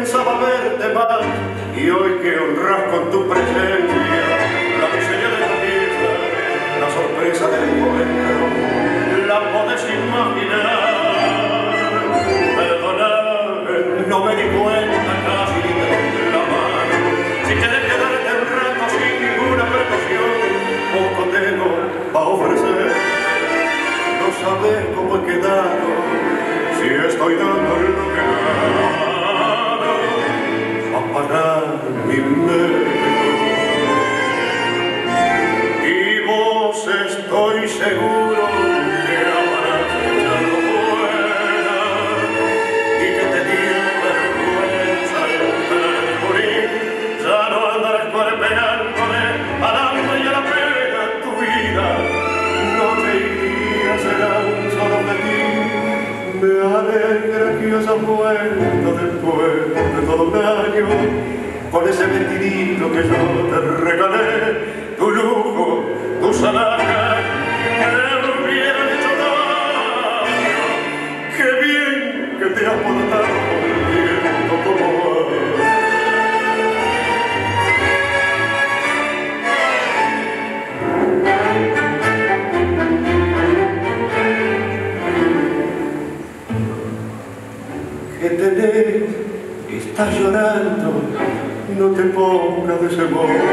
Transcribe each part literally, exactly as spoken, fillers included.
pensaba verte más, y hoy que honras con tu presencia la miseria de la fiesta, la sorpresa del encuentro, la podés imaginar. Perdoname, no me di cuenta, casi ni te di la mano. Si quieres quedarte un rato sin ninguna precaución, poco tengo para ofrecer. No sabes cómo he quedado, si estoy dando lo que gano a pagar mi mérito. Y vos estoy seguro que habrás echado fuera y que te dio vergüenza el morir. Ya no andarás cuerpeándole al hambre y a la pena en tu vida. No te irías, serán solo de ti. Me alegra que hayas vuelto después de todo un año, con ese vestidito que yo te regalé, tu lujo, tus alhajas, que me hubieran hecho daño. Qué bien que te has portado volviendo como que tenés, estás llorando, no te pongas de ese modo.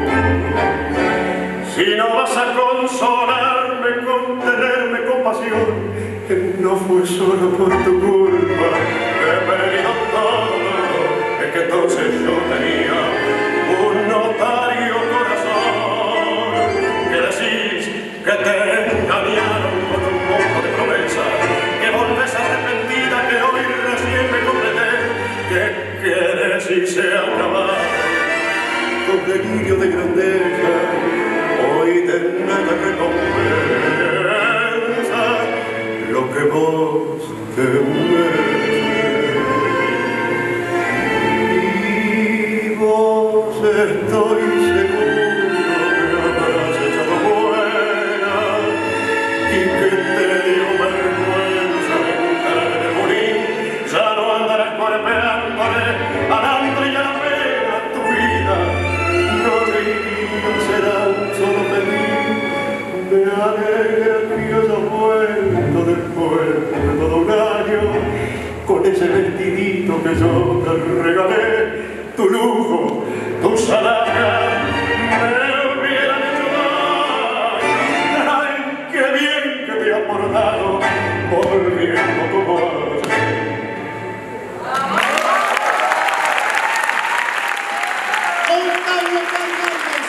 Si no vas a consolarme, contenerme con pasión, no fue solo por tu culpa que he perdido todo. Es que entonces yo tenía un notario corazón, que decís que te engañaron con un montón de promesas, que volvés arrepentida, que hoy recién me comprendé que quieres y se acaba con delirio de grandeza. Hoy de nada recompensa lo que vos te mereces. Y vos estoy seguro que habrás echado buena y que te dio vergüenza entrar en el morir. Ya no andarás cuerpeándole al hambre y a la pena en tu vida. No te irías, serán solo feliz. Me alegra que hayas vuelto después de todo un año, con ese vestidito que yo te regalé, tu lujo, tus alhajas, me hubieran hecho daño. Ay, qué bien que te has portado, volviendo como ayer. Octavio Fernández.